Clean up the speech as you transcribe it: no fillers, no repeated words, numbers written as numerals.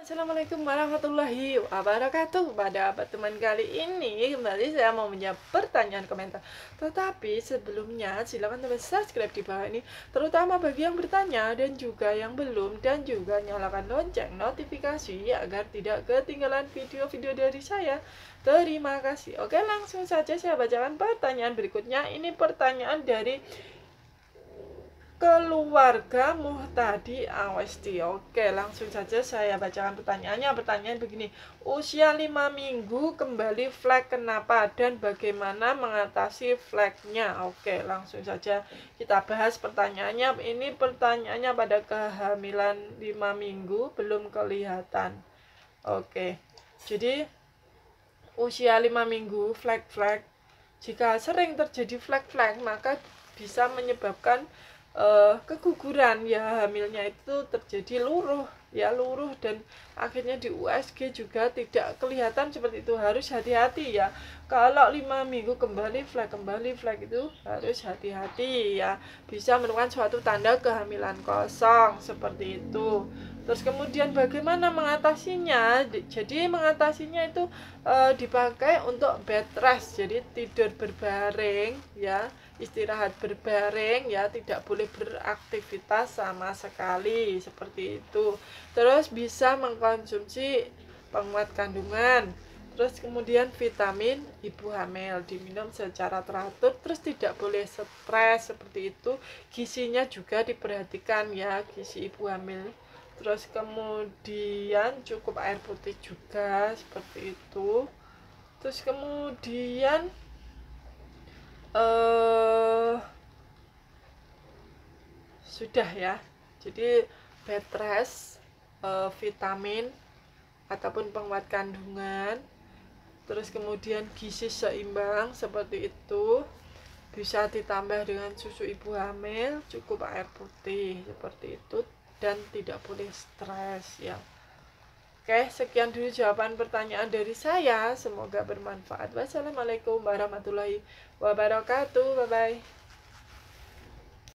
Assalamualaikum warahmatullahi wabarakatuh. Pada pertemuan kali ini kembali saya mau menjawab pertanyaan komentar. Tetapi sebelumnya silakan teman subscribe di bawah ini, terutama bagi yang bertanya dan juga yang belum, dan juga nyalakan lonceng notifikasi agar tidak ketinggalan video-video dari saya. Terima kasih. Oke, langsung saja saya bacakan pertanyaan berikutnya. Ini pertanyaan dari keluarga Muhtadi Awesti. Oke, langsung saja saya bacakan pertanyaannya. Pertanyaan begini: usia 5 minggu kembali flek, kenapa dan bagaimana mengatasi fleknya? Oke, langsung saja kita bahas pertanyaannya. Ini pertanyaannya pada kehamilan 5 minggu belum kelihatan. Oke, jadi usia 5 minggu flek-flek, jika sering terjadi flek-flek maka bisa menyebabkan keguguran, ya hamilnya itu terjadi luruh, ya luruh, dan akhirnya di USG juga tidak kelihatan seperti itu. Harus hati-hati ya, kalau 5 minggu kembali flek itu harus hati-hati ya, bisa merupakan suatu tanda kehamilan kosong seperti itu. Terus kemudian bagaimana mengatasinya? Jadi mengatasinya itu dipakai untuk bed rest, jadi tidur berbaring ya, istirahat berbaring ya, tidak boleh beraktivitas sama sekali seperti itu. Terus bisa mengkonsumsi penguat kandungan, terus kemudian vitamin ibu hamil diminum secara teratur, terus tidak boleh stres seperti itu. Gizinya juga diperhatikan ya, gizi ibu hamil. Terus kemudian cukup air putih juga seperti itu. Terus kemudian sudah ya, jadi bed rest, vitamin ataupun penguat kandungan, terus kemudian gizi seimbang seperti itu, bisa ditambah dengan susu ibu hamil, cukup air putih seperti itu, dan tidak boleh stres ya. Oke, sekian dulu jawaban pertanyaan dari saya, semoga bermanfaat. Wassalamualaikum warahmatullahi wabarakatuh. Bye bye.